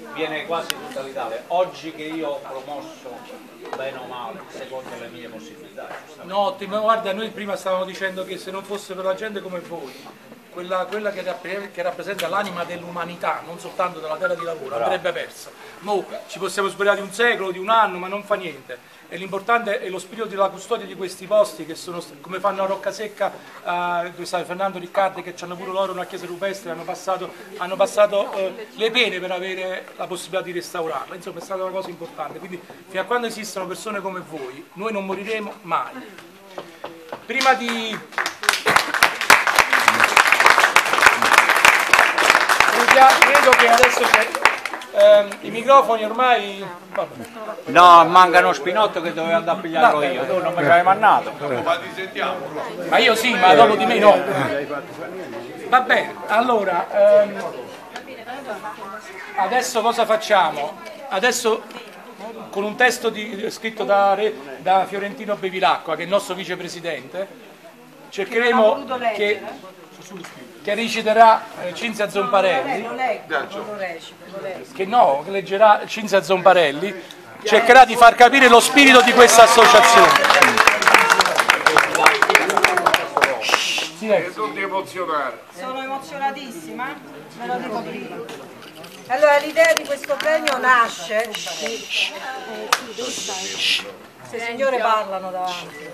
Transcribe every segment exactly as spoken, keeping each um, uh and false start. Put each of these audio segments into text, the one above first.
viene quasi tutta l'Italia. Oggi che io ho promosso, bene o male, secondo le mie possibilità. No, ottimo, guarda, noi prima stavamo dicendo che se non fosse per la gente come voi, quella, quella che, rapp che rappresenta l'anima dell'umanità, non soltanto della terra di lavoro, Bravo. andrebbe persa. Mo ci possiamo sbagliare di un secolo, di un anno, ma non fa niente. E l'importante è lo spirito della custodia di questi posti, che sono, come fanno a Roccasecca, eh, dove sta Fernando Riccardi, che hanno pure loro una chiesa rupestre, hanno passato, hanno passato eh, le pene per avere la possibilità di restaurarla. Insomma, è stata una cosa importante. Quindi fino a quando esistono persone come voi, noi non moriremo mai. Prima di... Credo che adesso c'è... Eh, i microfoni ormai... Vabbè. No, manca uno spinotto che dovevo andare a pigliarlo io, tu non mi ci hai mandato. Ma io sì, ma dopo di me no. Va bene, allora, ehm, adesso cosa facciamo? Adesso con un testo di, scritto da, da Fiorentino Bevilacqua, che è il nostro vicepresidente, cercheremo che, che reciterà eh, Cinzia Zomparelli, che no, che leggerà Cinzia Zomparelli, cercherà di far capire lo spirito di questa associazione. Sono emozionatissima, me lo dico prima. Allora, l'idea di questo premio nasce... Se signore parlano davanti.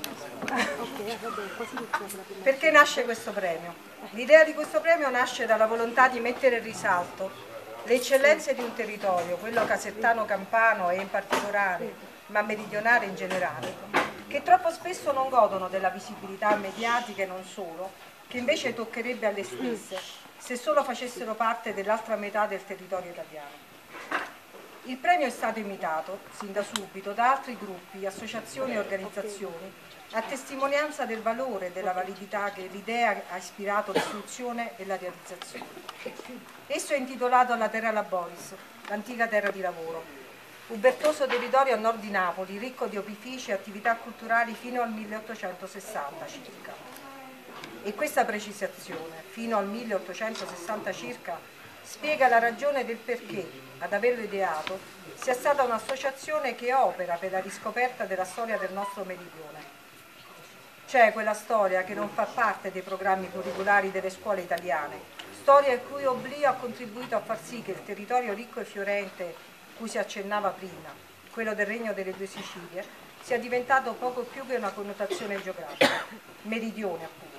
Perché nasce questo premio? L'idea di questo premio nasce dalla volontà di mettere in risalto le eccellenze di un territorio, quello casertano-campano e in particolare, ma meridionale in generale, che troppo spesso non godono della visibilità mediatica e non solo, che invece toccherebbe alle stesse, se solo facessero parte dell'altra metà del territorio italiano. Il premio è stato imitato, sin da subito, da altri gruppi, associazioni e organizzazioni, a testimonianza del valore e della validità che l'idea ha ispirato l'istruzione e la realizzazione. Esso è intitolato alla Terra Laboris, l'antica terra di lavoro, ubertoso territorio a nord di Napoli, ricco di opifici e attività culturali fino al milleottocentosessanta circa. E questa precisazione, fino al milleottocentosessanta circa, spiega la ragione del perché, ad averlo ideato, sia stata un'associazione che opera per la riscoperta della storia del nostro meridione. C'è quella storia che non fa parte dei programmi curriculari delle scuole italiane, storia il cui oblio ha contribuito a far sì che il territorio ricco e fiorente cui si accennava prima, quello del Regno delle Due Sicilie, sia diventato poco più che una connotazione geografica, meridione appunto.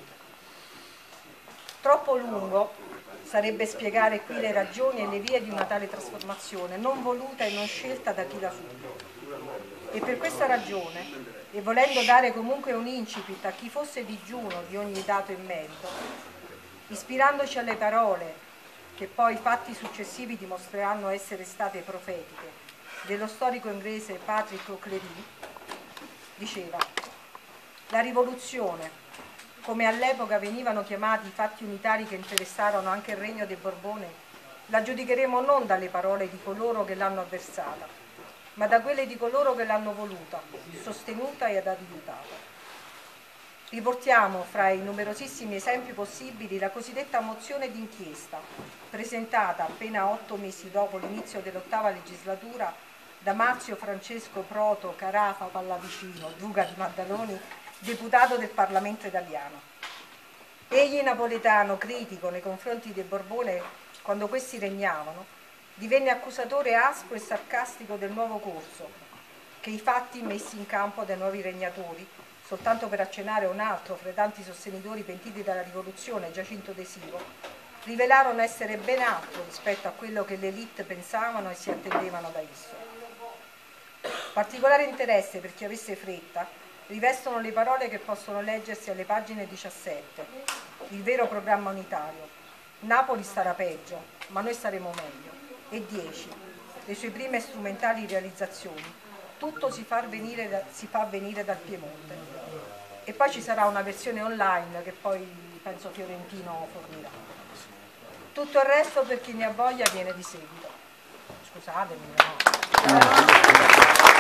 Troppo lungo sarebbe spiegare qui le ragioni e le vie di una tale trasformazione, non voluta e non scelta da chi l'ha subito. E per questa ragione, e volendo dare comunque un incipit a chi fosse digiuno di ogni dato in merito, ispirandoci alle parole, che poi i fatti successivi dimostreranno essere state profetiche, dello storico inglese Patrick O'Clery, diceva: la rivoluzione, come all'epoca venivano chiamati i fatti unitari che interessarono anche il regno dei Borbone, la giudicheremo non dalle parole di coloro che l'hanno avversata, ma da quelle di coloro che l'hanno voluta, sostenuta ed aiutata. Riportiamo fra i numerosissimi esempi possibili la cosiddetta mozione d'inchiesta, presentata appena otto mesi dopo l'inizio dell'ottava legislatura da Marzio Francesco Proto Carafa Pallavicino, duca di Maddaloni, deputato del Parlamento italiano. Egli, napoletano critico nei confronti del Borbone quando questi regnavano, divenne accusatore aspro e sarcastico del nuovo corso, che i fatti messi in campo dai nuovi regnatori, soltanto per accennare un altro fra i tanti sostenitori pentiti dalla rivoluzione, Giacinto De Siro, rivelarono essere ben altro rispetto a quello che le élite pensavano e si attendevano da esso. Particolare interesse per chi avesse fretta rivestono le parole che possono leggersi alle pagine diciassette, il vero programma unitario. Napoli starà peggio, ma noi staremo meglio. E dieci, le sue prime strumentali realizzazioni. Tutto si fa venire, da, si fa venire dal Piemonte. E poi ci sarà una versione online che poi penso Fiorentino fornirà. Tutto il resto, per chi ne ha voglia, viene di seguito. Scusatemi, no.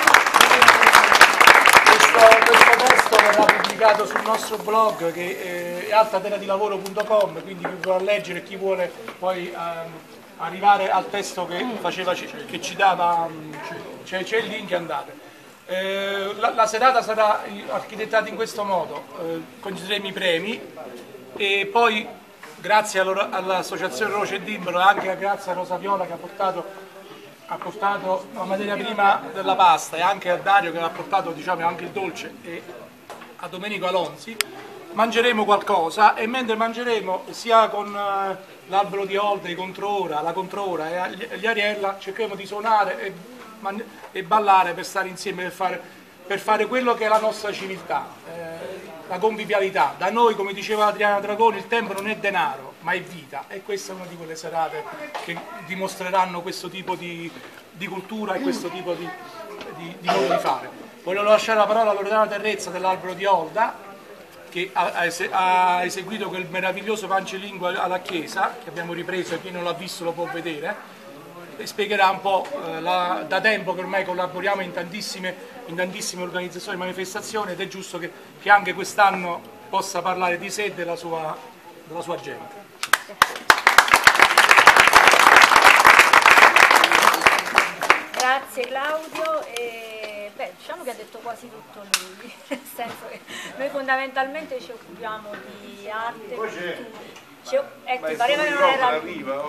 Questo testo verrà pubblicato sul nostro blog, che è altaterradilavoro punto com, quindi chi vuole leggere, chi vuole poi um, arrivare al testo che, faceva, che ci dava, c'è il link, andate. Eh, la, la serata sarà architettata in questo modo, eh, concederemo i premi e poi grazie all'associazione Roce e Dimbolo e anche grazie a Rosa Viola che ha portato, ha portato la materia prima della pasta e anche a Dario che ha portato, diciamo, anche il dolce, e a Domenico Alonzi, mangeremo qualcosa e mentre mangeremo sia con eh, l'albero di Olda, i Controora, la Controora e gli Ariella cercheremo di suonare e, e ballare per stare insieme, per fare, per fare quello che è la nostra civiltà, eh, la convivialità. Da noi, come diceva Adriana Dragoni, il tempo non è denaro ma è vita, e questa è una di quelle serate che dimostreranno questo tipo di, di cultura e questo tipo di, di, di modo di fare. Voglio lasciare la parola a Loredana Terrezza dell'Albero di Olda, che ha eseguito quel meraviglioso Pancelingua alla chiesa, che abbiamo ripreso e chi non l'ha visto lo può vedere, e spiegherà un po', eh, la, da tempo che ormai collaboriamo in tantissime, in tantissime organizzazioni e manifestazioni, ed è giusto che, che anche quest'anno possa parlare di sé e della sua, della sua gente. Grazie Claudio. E, beh, diciamo che ha detto quasi tutto lui, nel senso che noi fondamentalmente ci occupiamo di arte, cultura. Ecco, ti pareva che non era...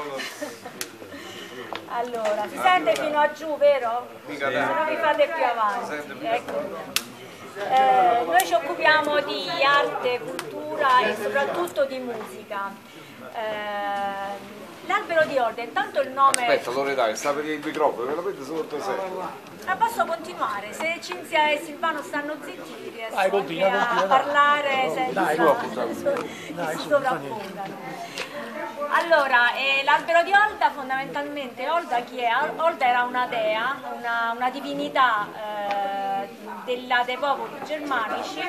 Allora, si sente fino a giù, vero? Se no vi fate più avanti. Ecco. Eh, noi ci occupiamo di arte, cultura e soprattutto di musica. Eh, L'Albero di Olda, intanto il nome... Aspetta Loredana, sta per il microfono, ve lo vedo sotto sé. Ma posso continuare? Se Cinzia e Silvano stanno zitti riesco dai, continua, anche a continua, parlare dai. senza Dai, che si sovrappongano. Allora, eh, l'Albero di Olda, fondamentalmente, Olda chi è? Olda era una dea, una, una divinità eh, della, dei popoli germanici,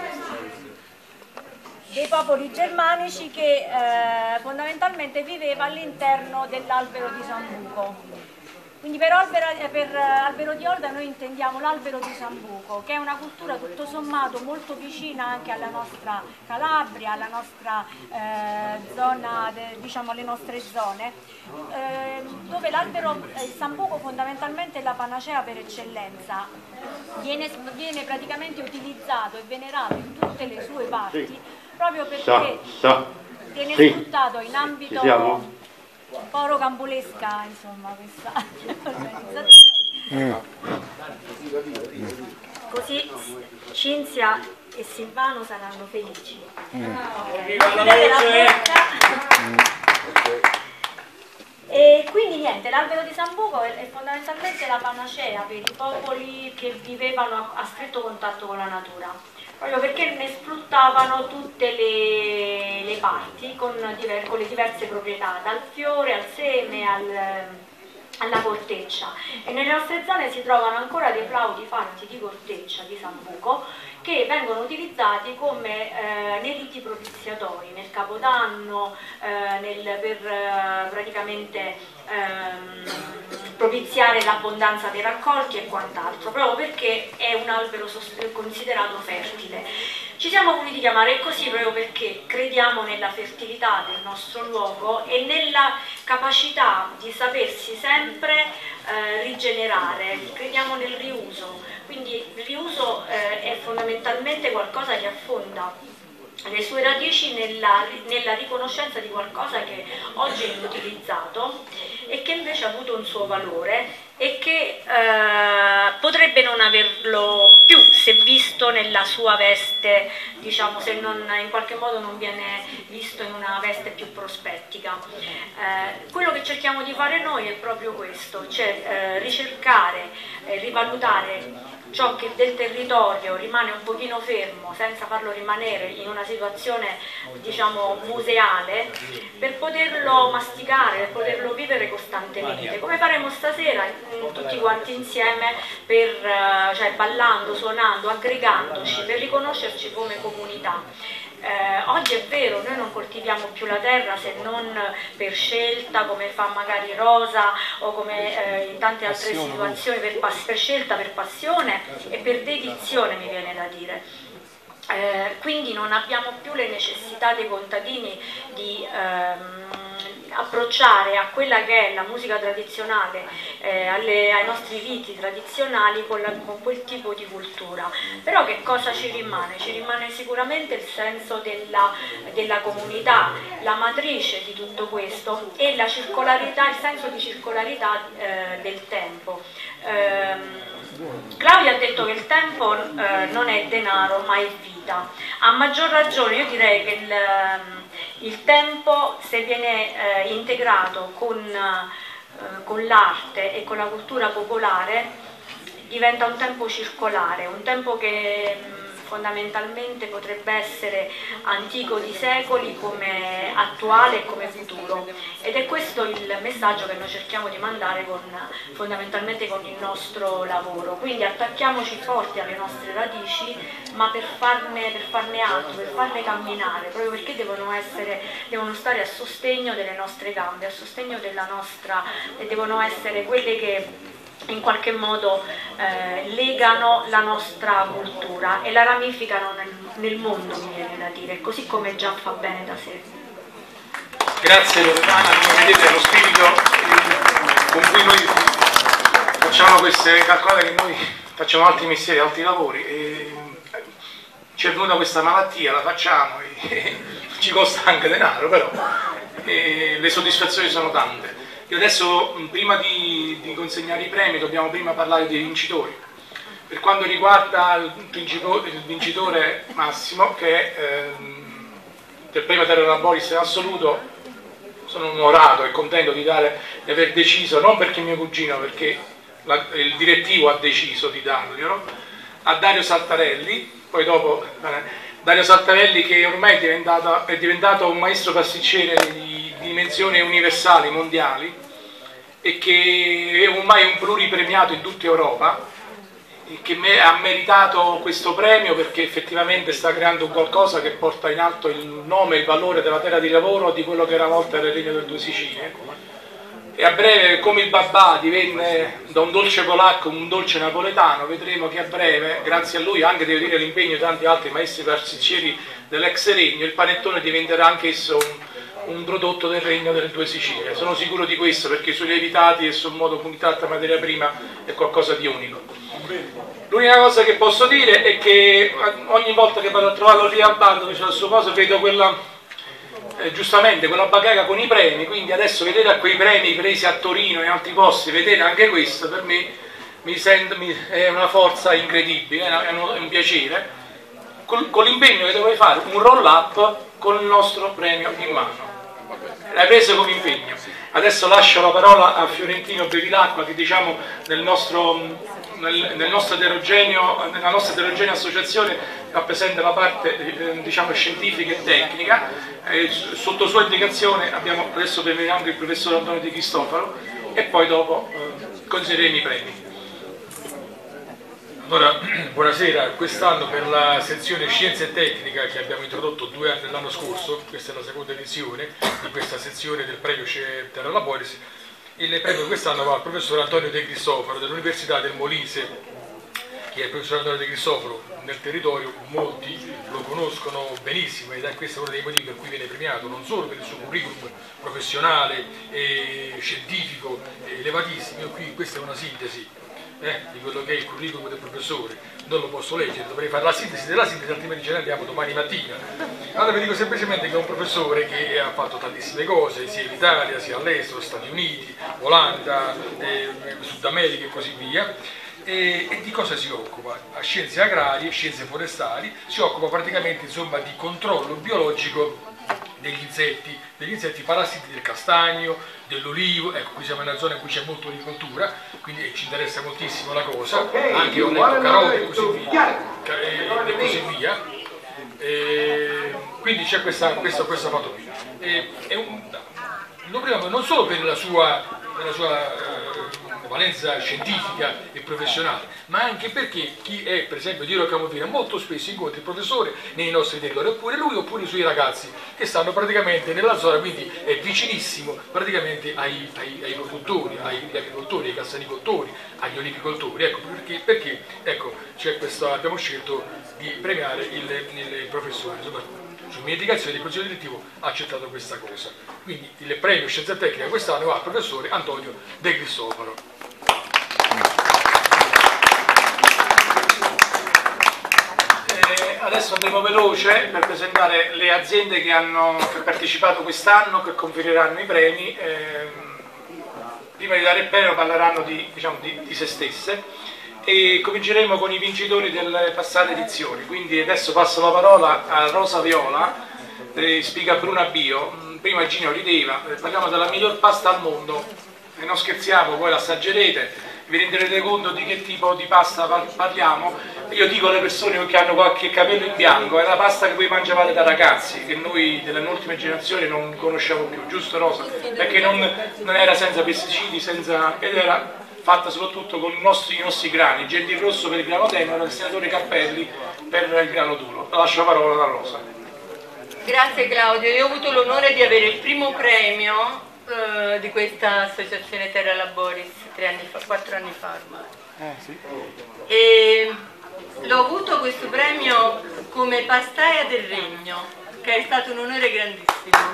dei popoli germanici che eh, fondamentalmente viveva all'interno dell'Albero di Sambuco. Quindi per, albero, per Albero di Olda noi intendiamo l'Albero di Sambuco, che è una cultura tutto sommato molto vicina anche alla nostra Calabria, alla nostra eh, zona, de, diciamo alle nostre zone, eh, dove l'Albero di Sambuco fondamentalmente è la panacea per eccellenza. Viene, viene praticamente utilizzato e venerato in tutte le sue parti, proprio perché viene sfruttato in ambito un po' rocambolesca, insomma, questa organizzazione. Così Cinzia e Silvano saranno felici. Mm. E quindi niente, l'Albero di Sambuco è, è fondamentalmente la panacea per i popoli che vivevano a, a stretto contatto con la natura, proprio perché ne sfruttavano tutte le, le parti con, diver, con le diverse proprietà, dal fiore al seme al, alla corteccia. E nelle nostre zone si trovano ancora dei flauti fatti di corteccia di Sambuco che vengono utilizzati come eh, nei riti propiziatori, nel Capodanno, eh, nel, per eh, praticamente ehm, propiziare l'abbondanza dei raccolti e quant'altro, proprio perché è un albero considerato fertile. Ci siamo voluti chiamare così proprio perché crediamo nella fertilità del nostro luogo e nella capacità di sapersi sempre eh, rigenerare, crediamo nel riuso, quindi il riuso eh, è fondamentalmente qualcosa che affonda le sue radici nella, nella riconoscenza di qualcosa che oggi è inutilizzato e che invece ha avuto un suo valore e che eh, potrebbe non averlo più se visto nella sua veste, diciamo, se non, in qualche modo non viene visto in una veste più prospettica. Eh, quello che cerchiamo di fare noi è proprio questo, cioè eh, ricercare e rivalutare ciò che del territorio rimane un pochino fermo senza farlo rimanere in una situazione, diciamo, museale, per poterlo masticare, per poterlo vivere costantemente, come faremo stasera tutti quanti insieme, per, cioè, ballando, suonando, aggregandoci per riconoscerci come comunità. Eh, oggi è vero, noi non coltiviamo più la terra se non per scelta, come fa magari Rosa, o come eh, in tante altre situazioni, per, per scelta, per passione e per dedizione, mi viene da dire. Eh, quindi non abbiamo più le necessità dei contadini di, ehm, approcciare a quella che è la musica tradizionale, eh, alle, ai nostri riti tradizionali con, la, con quel tipo di cultura. Però che cosa ci rimane? Ci rimane sicuramente il senso della, della comunità, la matrice di tutto questo e la circolarità, il senso di circolarità eh, del tempo. Ehm, Claudia ha detto che il tempo eh, non è denaro ma è vita. A maggior ragione io direi che il, il tempo, se viene eh, integrato con, eh, con l'arte e con la cultura popolare, diventa un tempo circolare, un tempo che mh, fondamentalmente potrebbe essere antico di secoli come attuale e come futuro, ed è questo il messaggio che noi cerchiamo di mandare con, fondamentalmente con il nostro lavoro. Quindi attacchiamoci forti alle nostre radici, ma per farne, per farne altro, per farle camminare, proprio perché devono, essere, devono stare a sostegno delle nostre gambe, a sostegno della nostra, e devono essere quelle che in qualche modo eh, legano la nostra cultura e la ramificano nel, nel mondo, mi viene da dire, così come già fa bene da sé. Grazie Loredana, come vedete lo spirito con cui noi facciamo queste, calcolate che noi facciamo altri mestieri, altri lavori, e ci è venuta questa malattia, la facciamo, e ci costa anche denaro, però e le soddisfazioni sono tante. Io adesso, prima di, di consegnare i premi, dobbiamo prima parlare dei vincitori. Per quanto riguarda il vincitore Massimo, che è ehm, del premio Terra Laboris in assoluto, sono onorato e contento di, dare, di aver deciso, non perché mio cugino, perché la, il direttivo ha deciso di darglielo, a Dario Saltarelli. Poi dopo Dario Saltarelli, che ormai è diventato, è diventato un maestro pasticcere di dimensioni universali, mondiali, e che è ormai un pluripremiato in tutta Europa, e che me, ha meritato questo premio perché effettivamente sta creando qualcosa che porta in alto il nome e il valore della terra di lavoro, di quello che era una volta il Regno delle Due Sicilie. E a breve, come il babà divenne da un dolce polacco un dolce napoletano, vedremo che a breve, grazie a lui, anche devo dire l'impegno di tanti altri maestri pasticceri dell'ex regno, il panettone diventerà anch'esso un, un prodotto del Regno delle Due Sicilie. Sono sicuro di questo, perché sui lievitati e sul modo come tratta materia prima è qualcosa di unico. L'unica cosa che posso dire è che ogni volta che vado a trovarlo lì al bar dove c'è il suo coso, vedo quella... Eh, giustamente quella bacheca con i premi, quindi adesso vedere a quei premi presi a Torino e in altri posti, vedere anche questo per me mi sento, mi, è una forza incredibile, è, una, è, un, è un piacere, con, con l'impegno che dovevi fare un roll up con il nostro premio in mano. L'hai preso come impegno. Adesso lascio la parola a Fiorentino Bevilacqua, che diciamo nel nostro, nel, nel nostro eterogeneo, nella nostra eterogenea associazione rappresenta la parte eh, diciamo scientifica e tecnica. Eh, sotto sua indicazione abbiamo adesso premieremo anche il professor Antonio De Cristofaro e poi dopo eh, consiglieremo i premi. Allora, buonasera. Quest'anno per la sezione Scienza e Tecnica, che abbiamo introdotto due anni l'anno scorso, questa è la seconda edizione di questa sezione del premio Terra Laboris, il premio quest'anno va al professor Antonio De Cristofaro dell'Università del Molise, che è il professor Antonio De Cristofaro nel territorio, molti lo conoscono benissimo, ed è questo uno dei motivi per cui viene premiato, non solo per il suo curriculum professionale e scientifico elevatissimo. Io qui questa è una sintesi Eh, di quello che è il curriculum del professore, non lo posso leggere, dovrei fare la sintesi della sintesi, altrimenti ce ne andiamo domani mattina. Allora vi dico semplicemente che è un professore che ha fatto tantissime cose, sia in Italia, sia all'estero, Stati Uniti, Olanda, eh, Sud America e così via. E, e di cosa si occupa? A scienze agrarie, scienze forestali, si occupa praticamente insomma di controllo biologico degli insetti, degli insetti parassiti del castagno, dell'olivo. Ecco, qui siamo in una zona in cui c'è molto agricoltura, quindi ci interessa moltissimo la cosa, okay, anche ho letto carote e così via, e così via. E quindi c'è questa, questa, questa foto qui. E, è un, non solo per la sua, per la sua eh, valenza scientifica e professionale, ma anche perché chi è per esempio di Rocca Movina molto spesso incontra il professore nei nostri territori, oppure lui oppure i suoi ragazzi che stanno praticamente nella zona, quindi è vicinissimo praticamente ai, ai, ai produttori, agli agricoltori, ai cassanicoltori, agli olivicoltori. Ecco perché, perché ecco, c'è questa, abbiamo scelto di premiare il, il professore. Insomma, su mia indicazione del Consiglio direttivo ha accettato questa cosa. Quindi il premio Scienza Tecnica quest'anno va al professore Antonio De Cristofaro. Eh, adesso andremo veloce per presentare le aziende che hanno che partecipato quest'anno, che conferiranno i premi. Eh, prima di dare il premio parleranno di, diciamo, di, di se stesse e cominceremo con i vincitori delle passate edizioni. Quindi adesso passo la parola a Rosa Viola, eh, spiega Bruna Bio. Prima Gino rideva, eh, parliamo della miglior pasta al mondo e non scherziamo, voi l'assaggerete, vi renderete conto di che tipo di pasta parliamo. Io dico alle persone che hanno qualche capello in bianco, è la pasta che voi mangiavate da ragazzi, che noi delle ultime generazioni non conosciamo più, giusto Rosa? Perché non, non era senza pesticidi, senza, ed era fatta soprattutto con i nostri, i nostri grani, Gentil Rosso per il grano tenero e il senatore Cappelli per il grano duro. Lascio la parola a Rosa. Grazie Claudio, io ho avuto l'onore di avere il primo premio eh, di questa associazione Terra Laboris tre anni fa, quattro anni fa ormai. Eh, sì. E l'ho avuto questo premio come pastaia del regno, che è stato un onore grandissimo.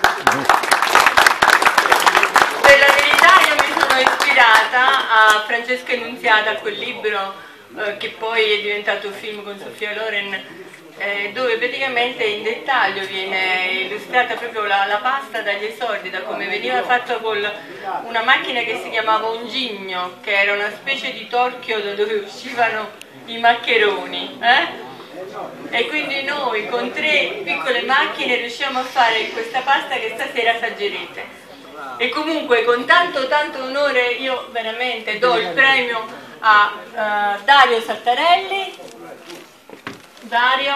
Per la verità io mi sono ispirata a Francesca Annunziata, a quel libro eh, che poi è diventato film con Sofia Loren, eh, dove praticamente in dettaglio viene illustrata proprio la, la pasta dagli esordi, da come veniva fatta con una macchina che si chiamava un gigno, che era una specie di torchio da dove uscivano i maccheroni. Eh? E quindi noi con tre piccole macchine riusciamo a fare questa pasta che stasera assaggerete. E comunque con tanto tanto onore io veramente do il premio a uh, Dario Sattarelli. Dario.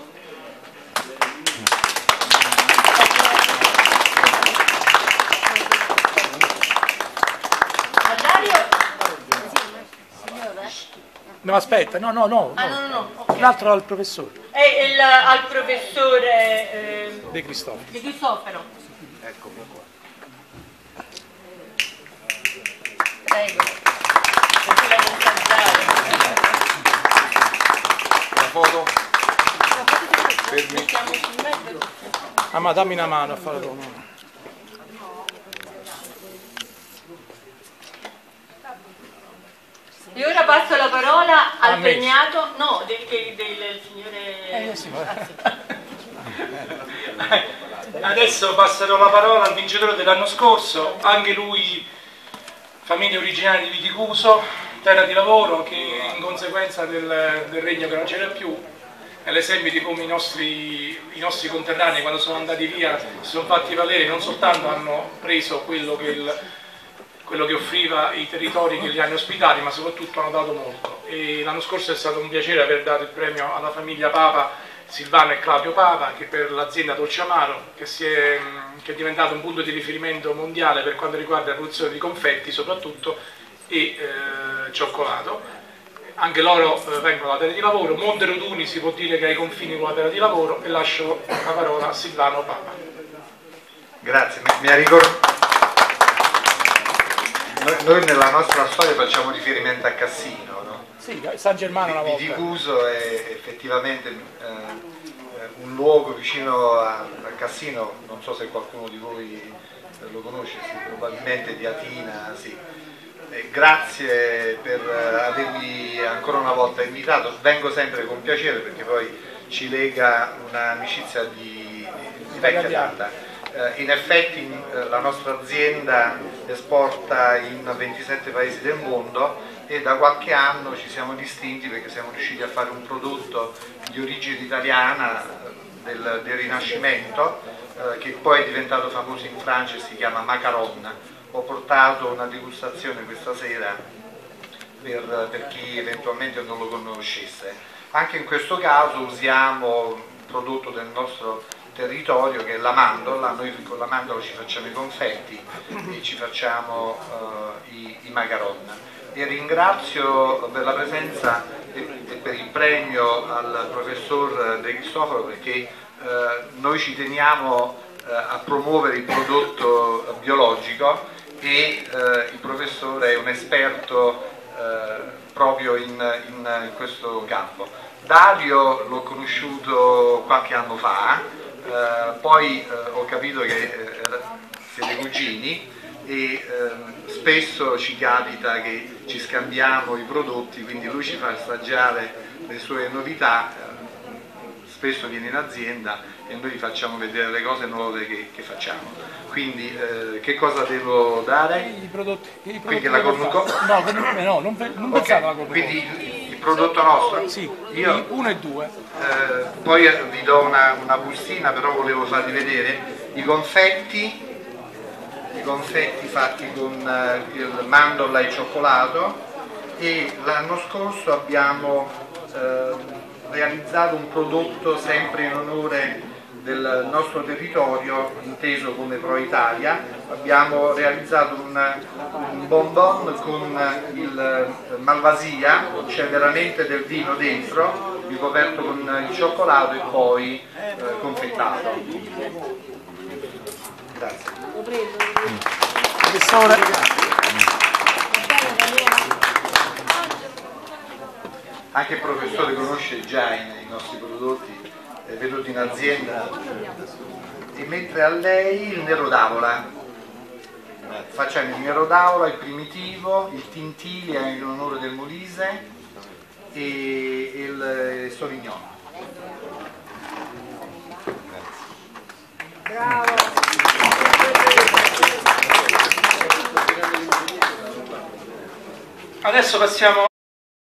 A Dario. No, aspetta, no, no, no. Ah, no, no, no. Okay. L'altro al professore. E il, al professore eh, De Cristofaro. De Cristofaro. Eccomi qua. Prego. Perché la non assaggiare. La foto? Fermi. Mettiamo sul mezzo. Ah, ma dammi una mano a fare la mano. E ora passo la parola al A me. premiato, no, del, del, del signore... Eh, sì, Adesso passerò la parola al vincitore dell'anno scorso, anche lui famiglia originaria di Viticuso, terra di lavoro, che in conseguenza del, del regno che non c'era più, è l'esempio di come i nostri, i nostri conterranei quando sono andati via si sono fatti valere, non soltanto hanno preso quello che, il, quello che offriva i territori che li hanno ospitati, ma soprattutto hanno dato molto. E l'anno scorso è stato un piacere aver dato il premio alla famiglia Papa, Silvano e Claudio Papa, che per l'azienda Dolce Amaro, che, si è, che è diventato un punto di riferimento mondiale per quanto riguarda la produzione di confetti soprattutto e eh, cioccolato. Anche loro eh, vengono dalla terra di lavoro. Monteroduni si può dire che è ai confini con la terra di lavoro, e lascio la parola a Silvano Papa. Grazie, mi, mi ha ricordato. Noi, noi nella nostra storia facciamo riferimento a Cassino, no? Sì, San Germano una volta. Viticuso è effettivamente eh, un luogo vicino a, a Cassino, non so se qualcuno di voi lo conosce, sì, probabilmente di Atina, sì. Eh, grazie per avermi ancora una volta invitato, vengo sempre con piacere perché poi ci lega un'amicizia di, di vecchia data. Eh, in effetti eh, la nostra azienda esporta in ventisette paesi del mondo e da qualche anno ci siamo distinti perché siamo riusciti a fare un prodotto di origine italiana del, del Rinascimento eh, che poi è diventato famoso in Francia e si chiama Macaron. Ho portato una degustazione questa sera per, per chi eventualmente non lo conoscesse. Anche in questo caso usiamo un prodotto del nostro territorio che è la mandola. Noi con la mandola ci facciamo i confetti e ci facciamo uh, i, i macaron. E ringrazio per la presenza e, e per il premio al professor De Cristofaro perché uh, noi ci teniamo uh, a promuovere il prodotto biologico e uh, il professore è un esperto uh, proprio in, in, in questo campo. Dario l'ho conosciuto qualche anno fa, eh, poi eh, ho capito che eh, siete cugini e eh, spesso ci capita che ci scambiamo i prodotti, quindi lui ci fa assaggiare le sue novità, eh, spesso viene in azienda e noi gli facciamo vedere le cose nuove che, che facciamo. Quindi eh, che cosa devo dare? I prodotti, i prodotti Quindi la cornucopia? No, no, non, non Okay, pensate alla cornucopia. quindi il prodotto nostro? Sì, io, uno e due. Eh, poi vi do una, una bustina, però volevo farvi vedere i confetti, i confetti fatti con eh, il mandorla e cioccolato, e l'anno scorso abbiamo eh, realizzato un prodotto sempre in onore del nostro territorio, inteso come Pro Italia. Abbiamo realizzato un, un bonbon con il malvasia, c'è veramente del vino dentro, ricoperto con il cioccolato e poi eh, confettato. Grazie. Professore. Anche il professore conosce già i, i nostri prodotti, è venuto in azienda. E mentre a lei il nero d'avola, facciamo il nero d'avola, il primitivo, il tintilia in onore del Molise e il Sauvignon. Bravo. Adesso passiamo